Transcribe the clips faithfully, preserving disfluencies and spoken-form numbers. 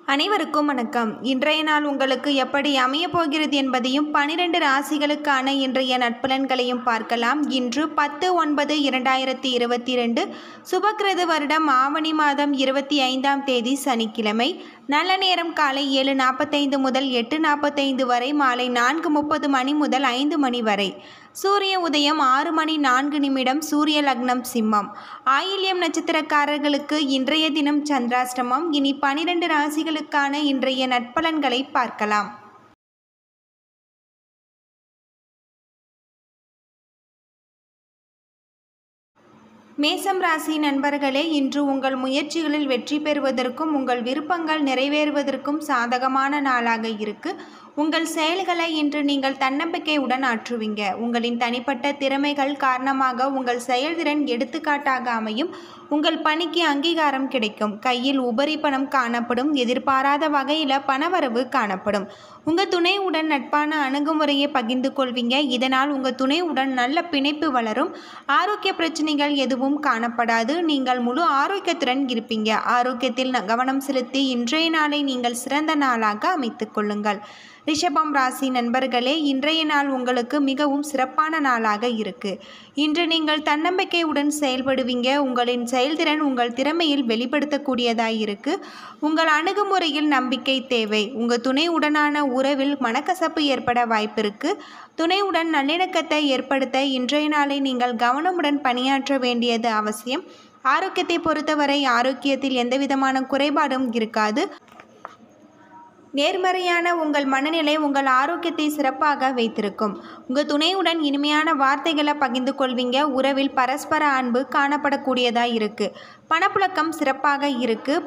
அனைவருக்கும் வணக்கம். இன்றைய நாள் உங்களுக்கு எப்படி அமைய போகிறது என்பதையும் பனிரெண்டு ராசிகளுக்கான இன்றைய நட்பலன்களையும் பார்க்கலாம். இன்று பத்து ஒன்பது இரண்டாயிரத்தி இருபத்தி ரெண்டு சுபக்கிருது வருடம் ஆவணி மாதம் இருபத்தி ஐந்தாம் தேதி சனிக்கிழமை. நல்ல நேரம் காலை ஏழு நாற்பத்தைந்து முதல் எட்டு நாற்பத்தைந்து வரை, மாலை நான்கு முப்பது மணி முதல் ஐந்து மணி வரை. சூரிய உதயம் ஆறு மணி நான்கு நிமிடம். சூரிய லக்னம் சிம்மம். ஆயில்யம் நட்சத்திரக்காரர்களுக்கு இன்றைய தினம் சந்திராஷ்டமம். இனி பனிரெண்டு ராசிகளுக்கான இன்றைய நட்பலன்களை பார்க்கலாம். மேசம் ராசி நண்பர்களே, இன்று உங்கள் முயற்சிகளில் வெற்றி பெறுவதற்கும் உங்கள் விருப்பங்கள் நிறைவேறுவதற்கும் சாதகமான நாளாக இருக்கு. உங்கள் செயல்களை இன்று நீங்கள் தன்னம்பிக்கையுடன் ஆற்றுவீங்க. உங்களின் தனிப்பட்ட திறமைகள் காரணமாக உங்கள் செயல்திறன் எடுத்துக்காட்டாக அமையும். உங்கள் பணிக்கு அங்கீகாரம் கிடைக்கும். கையில் உபரி பணம் காணப்படும். எதிர்பாராத வகையில் பணவரவு காணப்படும். உங்கள் துணையுடன் நட்பான அணுகுமுறையை பகிர்ந்து கொள்வீங்க. இதனால் உங்கள் துணையுடன் நல்ல பிணைப்பு வளரும். ஆரோக்கிய பிரச்சனைகள் எதுவும் காணப்படாது. நீங்கள் முழு ஆரோக்கியத்துடன் இருப்பீங்க. ஆரோக்கியத்தில் கவனம் செலுத்தி இன்றைய நாளை நீங்கள் சிறந்த நாளாக அமைத்து கொள்ளுங்கள். ரிஷபம் ராசி நண்பர்களே, இன்றைய நாள் உங்களுக்கு மிகவும் சிறப்பான நாளாக இருக்கு. இன்று நீங்கள் தன்னம்பிக்கையுடன் செயல்படுவீங்க. உங்களின் செயல்திறன் உங்கள் திறமையில் வெளிப்படுத்தக்கூடியதாய் இருக்கு. உங்கள் அணுகுமுறையில் நம்பிக்கை தேவை. உங்கள் துணையுடனான உறவில் மனக்கசப்பு ஏற்பட வாய்ப்பிருக்கு. துணையுடன் நல்லிணக்கத்தை ஏற்படுத்த இன்றைய நாளை நீங்கள் கவனமுடன் பணியாற்ற வேண்டியது அவசியம். ஆரோக்கியத்தை பொறுத்தவரை ஆரோக்கியத்தில் எந்தவிதமான குறைபாடும் இருக்காது. நேர்மறையான உங்கள் மனநிலை உங்கள் ஆரோக்கியத்தை சிறப்பாக வைத்திருக்கும். உங்கள் துணையுடன் இனிமையான வார்த்தைகளை பகிர்ந்து கொள்வீங்க. உறவில் பரஸ்பர அன்பு காணப்படக்கூடியதாக இருக்கு. பணப்புழக்கம் சிறப்பாக இருக்கு.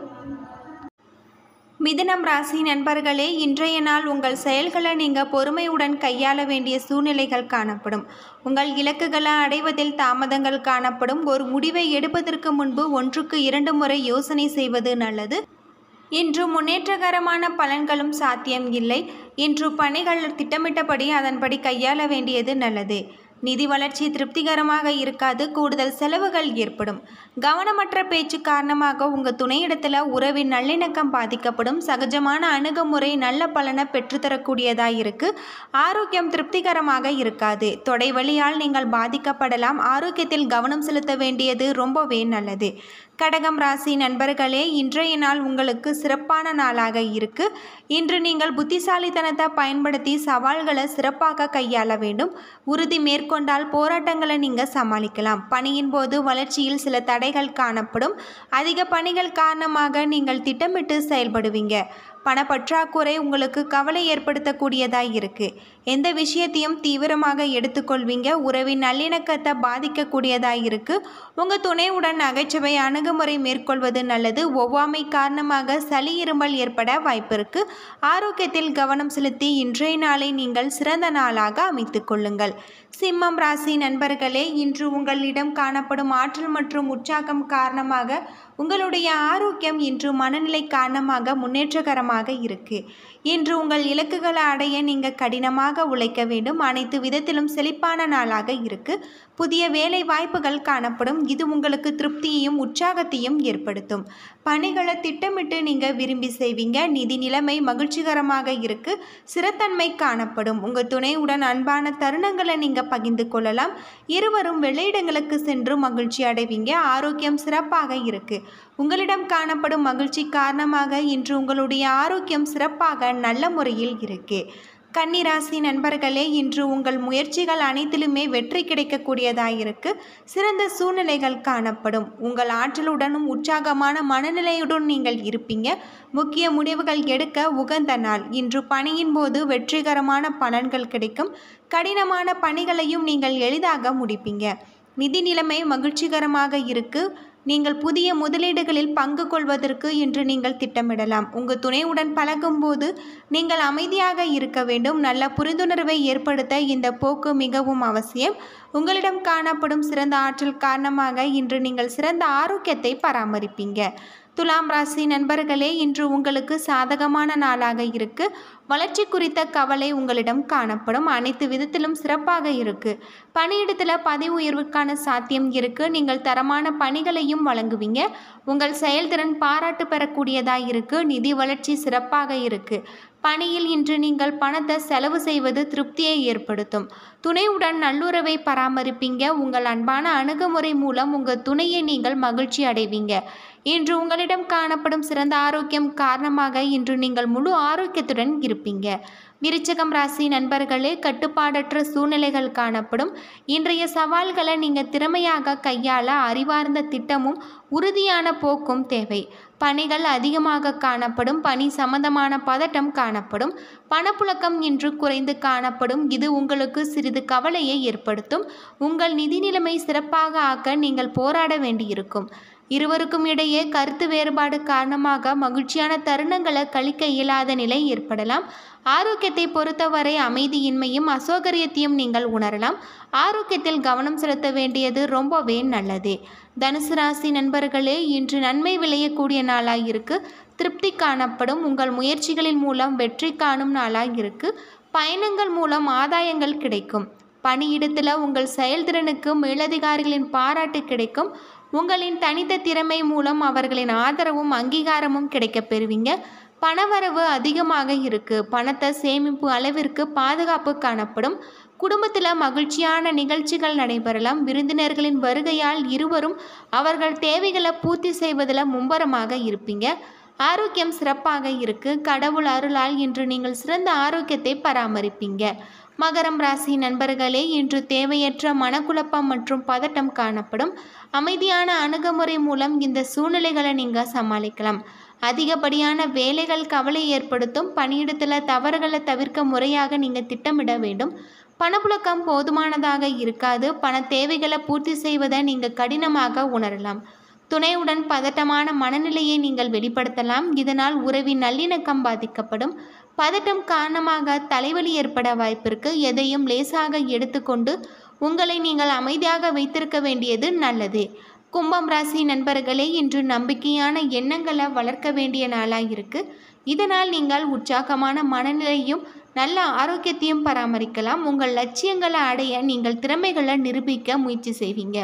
மிதுனம் ராசி நண்பர்களே, இன்றைய நாள் உங்கள் செயல்களை நீங்கள் பொறுமையுடன் கையாள வேண்டிய சூழ்நிலைகள் காணப்படும். உங்கள் இலக்குகளை அடைவதில் தாமதங்கள் காணப்படும். ஒரு முடிவை எடுப்பதற்கு முன்பு ஒன்றுக்கு இரண்டு முறை யோசனை செய்வது நல்லது. இன்று முன்னேற்றகரமான பலன்களும் சாத்தியம் இல்லை. இன்று பணிகள் திட்டமிட்டபடி அதன்படி கையாள வேண்டியது நல்லது. நிதி வளர்ச்சி திருப்திகரமாக இருக்காது. கூடுதல் செலவுகள் ஏற்படும். கவனமற்ற பேச்சு காரணமாக உங்கள் துணையிடத்தில் உறவின் நல்லிணக்கம் பாதிக்கப்படும். சகஜமான அணுகுமுறை நல்ல பலனை பெற்றுத்தரக்கூடியதாக இருக்கு. ஆரோக்கியம் திருப்திகரமாக இருக்காது. தொடை வலியால் நீங்கள் பாதிக்கப்படலாம். ஆரோக்கியத்தில் கவனம் செலுத்த வேண்டியது ரொம்பவே நல்லது. கடகம் ராசி நண்பர்களே, இன்றைய நாள் உங்களுக்கு சிறப்பான நாளாக இருக்கு. இன்று நீங்கள் புத்திசாலித்தனத்தை பயன்படுத்தி சவால்களை சிறப்பாக கையாள வேண்டும். உறுதி மேற்கொண்டால் போராட்டங்களை நீங்கள் சமாளிக்கலாம். பணியின் போது வளர்ச்சியில் சில தடைகள் காணப்படும். அதிக பணிகள் காரணமாக நீங்கள் திட்டமிட்டு செயல்படுவீங்க. பணப்பற்றாக்குறை உங்களுக்கு கவலை ஏற்படுத்தக்கூடியதாக இருக்குது. எந்த விஷயத்தையும் தீவிரமாக எடுத்துக்கொள்வீங்க. உறவின் நல்லிணக்கத்தை பாதிக்கக்கூடியதாக இருக்குது. உங்கள் துணையுடன் நகைச்சுவை அணுகுமுறை மேற்கொள்வது நல்லது. ஒவ்வாமை காரணமாக சளி இருமல் ஏற்பட வாய்ப்பு இருக்குது. ஆரோக்கியத்தில் கவனம் செலுத்தி இன்றைய நாளை நீங்கள் சிறந்த நாளாக அமைத்து கொள்ளுங்கள். சிம்மம் ராசி நண்பர்களே, இன்று உங்களிடம் காணப்படும் ஆற்றல் மற்றும் உற்சாகம் காரணமாக உங்களுடைய ஆரோக்கியம் இன்று மனநிலை காரணமாக முன்னேற்றகரமாக இருக்கு. இன்று உங்கள் இலக்குகளை அடைய நீங்கள் கடினமாக உழைக்க வேண்டும். அனைத்து விதத்திலும் செழிப்பான நாளாக இருக்கு. புதிய வேலை வாய்ப்புகள் காணப்படும். இது உங்களுக்கு திருப்தியையும் உற்சாகத்தையும் ஏற்படுத்தும். பணிகளை திட்டமிட்டு நீங்கள் விரும்பி செய்வீங்க. நிதி நிலைமை மகிழ்ச்சிகரமாக இருக்கு. சிறத்தன்மை காணப்படும். உங்கள் துணையுடன் அன்பான தருணங்களை நீங்கள் பகிர்ந்து கொள்ளலாம். இருவரும் வெளியிடங்களுக்கு சென்று மகிழ்ச்சி அடைவீங்க. ஆரோக்கியம் சிறப்பாக இருக்கு. உங்களிடம் காணப்படும் மகிழ்ச்சி காரணமாக இன்று உங்களுடைய ஆரோக்கியம் சிறப்பாக நல்ல முறையில் இருக்கு. கன்னிராசி நண்பர்களே, இன்று உங்கள் முயற்சிகள் அனைத்திலுமே வெற்றி கிடைக்கக்கூடியதாக இருக்கு. சிறந்த சூழ்நிலைகள் காணப்படும். உங்கள் ஆற்றலுடனும் உற்சாகமான மனநிலையுடன் நீங்கள் இருப்பீங்க. முக்கிய முடிவுகள் எடுக்க உகந்த நாள். இன்று பணியின் போது வெற்றிகரமான பலன்கள் கிடைக்கும். கடினமான பணிகளையும் நீங்கள் எளிதாக முடிப்பீங்க. நிதி நிலைமை மகிழ்ச்சிகரமாக இருக்கு. நீங்கள் புதிய முதலீடுகளில் பங்கு கொள்வதற்கு இன்று நீங்கள் திட்டமிடலாம். உங்கள் துணையுடன் பழகும்போது நீங்கள் அமைதியாக இருக்க வேண்டும். நல்ல புரிந்துணர்வை ஏற்படுத்த இந்த போக்கு மிகவும் அவசியம். உங்களிடம் காணப்படும் சிறந்த ஆற்றல் காரணமாக இன்று நீங்கள் சிறந்த ஆரோக்கியத்தை பராமரிப்பீங்க. துலாம் ராசி நண்பர்களே, இன்று உங்களுக்கு சாதகமான நாளாக இருக்கு. வளர்ச்சி குறித்த கவலை உங்களிடம் காணப்படும். அனைத்து விதத்திலும் சிறப்பாக இருக்கு. பணியிடத்தில் பதவி உயர்வுக்கான சாத்தியம் இருக்கு. நீங்கள் தரமான பணிகளையும் வழங்குவீங்க. உங்கள் செயல்திறன் பாராட்டு பெறக்கூடியதாக இருக்கு. நிதி வளர்ச்சி சிறப்பாக இருக்கு. பணியில் இன்று நீங்கள் பணத்தை செலவு செய்வது திருப்தியை ஏற்படுத்தும். துணையுடன் நல்லுறவை பராமரிப்பீங்க. உங்கள் அன்பான அணுகுமுறை மூலம் உங்கள் துணையை நீங்கள் மகிழ்ச்சி அடைவீங்க. இன்று உங்களிடம் காணப்படும் சிறந்த ஆரோக்கியம் காரணமாக இன்று நீங்கள் முழு ஆரோக்கியத்துடன் இருப்பீங்க. விருச்சிகம் ராசி நண்பர்களே, கட்டுப்பாடற்ற சூழ்நிலைகள் காணப்படும். இன்றைய சவால்களை நீங்கள் திறமையாக கையாள அறிவார்ந்த திட்டமும் உறுதியான போக்கும் தேவை. பணிகள் அதிகமாக காணப்படும். பணி சம்பந்தமான பதட்டம் காணப்படும். பணப்புழக்கம் இன்று குறைந்து காணப்படும். இது உங்களுக்கு சிறிது கவலையை ஏற்படுத்தும். உங்கள் நிதி நிலைமை சிறப்பாக ஆக்க நீங்கள் போராட வேண்டியிருக்கும். இருவருக்கும் இடையே கருத்து வேறுபாடு காரணமாக மகிழ்ச்சியான தருணங்களை கழிக்க இயலாத நிலை ஏற்படலாம். ஆரோக்கியத்தை பொறுத்தவரை அமைதியின்மையும் அசௌகரியத்தையும் நீங்கள் உணரலாம். ஆரோக்கியத்தில் கவனம் செலுத்த வேண்டியது ரொம்பவே நல்லது. தனுசு ராசி நண்பர்களே, இன்று நன்மை விளையக்கூடிய நாளாக இருக்கு. திருப்தி காணப்படும். உங்கள் முயற்சிகளின் மூலம் வெற்றி காணும் நாளாக இருக்கு. பயணங்கள் மூலம் ஆதாயங்கள் கிடைக்கும். பணியிடத்தில் உங்கள் செயல்திறனுக்கு மேலதிகாரிகளின் பாராட்டு கிடைக்கும். உங்களின் தனித்த திறமை மூலம் அவர்களின் ஆதரவும் அங்கீகாரமும் கிடைக்க பெறுவீங்க. பணவரவு அதிகமாக இருக்கு. பணத்தை சேமிப்பு அளவிற்கு பாதுகாப்பு காணப்படும். குடும்பத்தில் மகிழ்ச்சியான நிகழ்ச்சிகள் நடைபெறலாம். விருந்தினர்களின் வருகையால் இருவரும் அவர்கள் தேவைகளை பூர்த்தி செய்வதில் மும்பரமாக இருப்பீங்க. ஆரோக்கியம் சிறப்பாக இருக்கு. கடவுள் அருளால் இன்று நீங்கள் சிறந்த ஆரோக்கியத்தை பராமரிப்பீங்க. மகரம் ராசி நண்பர்களே, இன்று தேவையற்ற மனக்குழப்பம் மற்றும் பதட்டம் காணப்படும். அமைதியான அணுகுமுறை மூலம் இந்த சூழ்நிலைகளை நீங்கள் சமாளிக்கலாம். அதிகப்படியான வேலைகள் கவலை ஏற்படுத்தும். பணியிடத்தில் தவறுகளை தவிர்க்க முறையாக நீங்கள் திட்டமிட வேண்டும். பணப்புழக்கம் போதுமானதாக இருக்காது. பண தேவைகளை பூர்த்தி செய்வதை நீங்கள் கடினமாக உணரலாம். துணையுடன் பதட்டமான மனநிலையை நீங்கள் வெளிப்படுத்தலாம். இதனால் உறவின் நல்லிணக்கம் பாதிக்கப்படும். பதட்டம் காரணமாக தலைவலி ஏற்பட வாய்ப்பிருக்கு. எதையும் லேசாக எடுத்துக்கொண்டு உங்களை நீங்கள் அமைதியாக வைத்திருக்க வேண்டியது நல்லது. கும்பம் ராசி நண்பர்களே, இன்று நம்பிக்கையான எண்ணங்களை வளர்க்க வேண்டிய நாளாக இருக்கு. இதனால் நீங்கள் உற்சாகமான மனநிலையும் நல்ல ஆரோக்கியத்தையும் பராமரிக்கலாம். உங்கள் லட்சியங்களை அடைய நீங்கள் திறமைகளை நிரூபிக்க முயற்சி செய்வீங்க.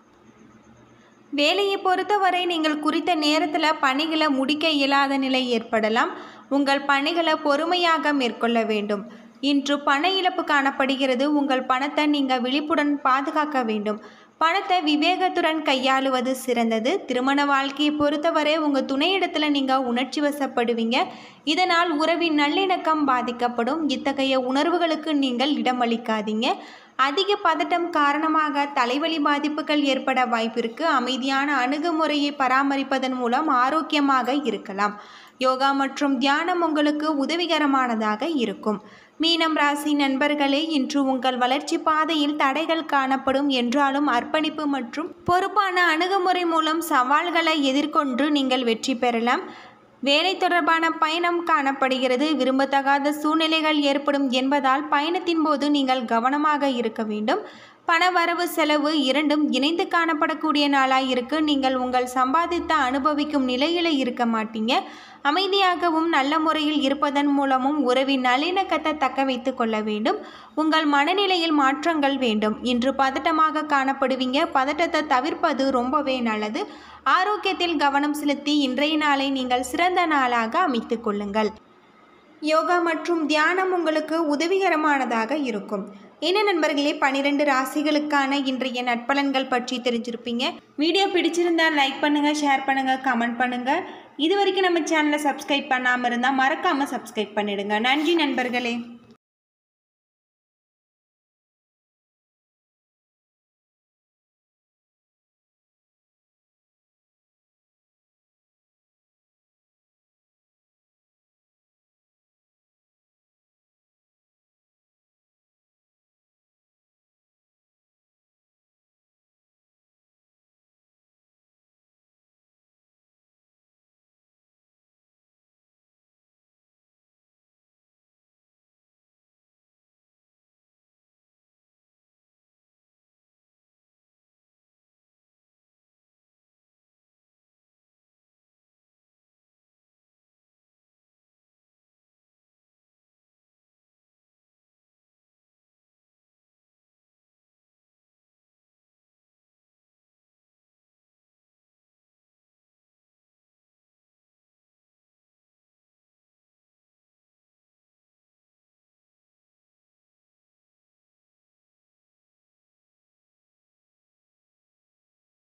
வேலையை பொறுத்தவரை நீங்கள் குறித்த நேரத்தில் பணிகளை முடிக்க இயலாத நிலை ஏற்படலாம். உங்கள் பணிகளை பொறுமையாக மேற்கொள்ள வேண்டும். இன்று பண இழப்பு காணப்படுகிறது. உங்கள் பணத்தை நீங்கள் விழிப்புடன் பாதுகாக்க வேண்டும். பணத்தை விவேகத்துடன் கையாளுவது சிறந்தது. திருமண வாழ்க்கையை பொறுத்தவரை உங்கள் துணையிடத்தில் நீங்கள் உணர்ச்சி வசப்படுவீங்க. இதனால் உறவின் நல்லிணக்கம் பாதிக்கப்படும். இத்தகைய உணர்வுகளுக்கு நீங்கள் இடமளிக்காதீங்க. அதிக பதட்டம் காரணமாக தலைவலி பாதிப்புகள் ஏற்பட வாய்ப்பிருக்கு. அமைதியான அணுகுமுறையை பராமரிப்பதன் மூலம் ஆரோக்கியமாக இருக்கலாம். யோகா மற்றும் தியானம் உங்களுக்கு உதவிகரமானதாக இருக்கும். மீனம் ராசி நண்பர்களே, இன்று உங்கள் வளர்ச்சி பாதையில் தடைகள் காணப்படும் என்றாலும் அர்ப்பணிப்பு மற்றும் பொறுப்பான அணுகுமுறை மூலம் சவால்களை எதிர்கொண்டு நீங்கள் வெற்றி பெறலாம். வேலை தொடர்பான பயணம் காணப்படுகிறது. விரும்பத்தகாத சூழ்நிலைகள் ஏற்படும் என்பதால் பயணத்தின் போது நீங்கள் கவனமாக இருக்க வேண்டும். பண வரவு செலவு இரண்டும் இணைந்து காணப்படக்கூடிய நாளாக இருக்கு. நீங்கள் உங்கள் சம்பாதித்த அனுபவிக்கும் நிலையில இருக்க மாட்டீங்க. அமைதியாகவும் நல்ல முறையில் இருப்பதன் மூலமும் உறவின் நல்லிணக்கத்தை தக்க வைத்து கொள்ள வேண்டும். உங்கள் மனநிலையில் மாற்றங்கள் வேண்டும். இன்று பதட்டமாக காணப்படுவீங்க. பதட்டத்தை தவிர்ப்பது ரொம்பவே நல்லது. ஆரோக்கியத்தில் கவனம் செலுத்தி இன்றைய நாளை நீங்கள் சிறந்த நாளாக அமைத்து கொள்ளுங்கள். யோகா மற்றும் தியானம் உங்களுக்கு உதவிகரமானதாக இருக்கும். என்ன நண்பர்களே, பன்னிரெண்டு ராசிகளுக்கான இன்றைய நட்பலன்கள் பற்றி தெரிஞ்சிருப்பீங்க. வீடியோ பிடிச்சிருந்தால் லைக் பண்ணுங்கள், ஷேர் பண்ணுங்கள், கமெண்ட் பண்ணுங்கள். இது வரைக்கும் நம்ம சேனலை சப்ஸ்கிரைப் பண்ணாமல் இருந்தால் மறக்காமல் சப்ஸ்கிரைப் பண்ணிடுங்க. நன்றி நண்பர்களே.